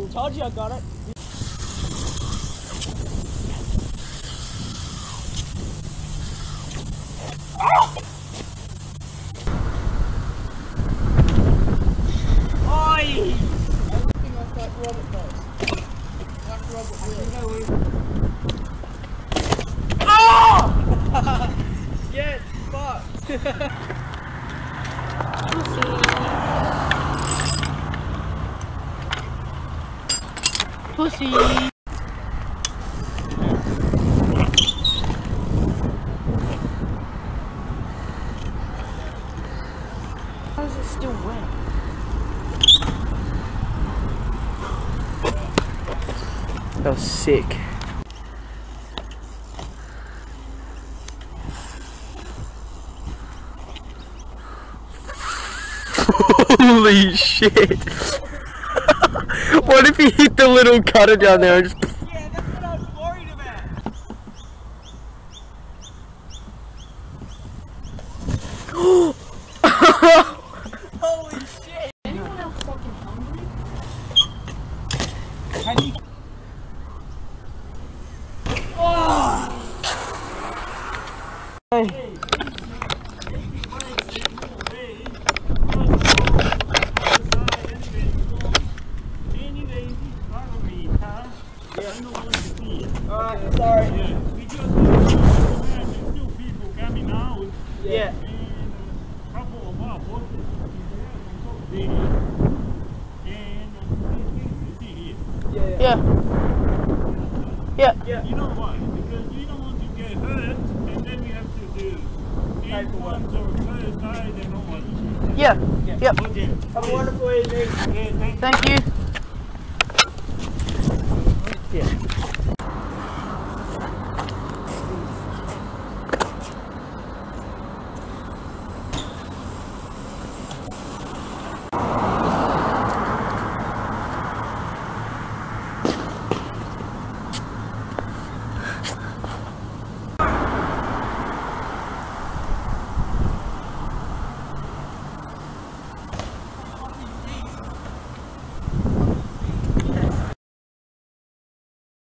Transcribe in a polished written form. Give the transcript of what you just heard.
Told you I got it. Oi! Everything off like Robert does. Like Robert will. Oh! Get fucked. Pussy. How is it still wet? That was sick. Holy shit! What if he hit the little cutter down there and just... Yeah, that's what I was worried about. Holy shit! Anyone else fucking hungry? Hey. Alright, sorry. Yeah, because there's still people coming out. Yeah. And a couple of our bosses there, and you see here. Yeah. Yeah. You know why? Because you don't want to get hurt, and then you have to do implants or first side and all that. Yeah. Yep. Okay. Have a wonderful evening. Yeah, thank you. Thank you. Yeah.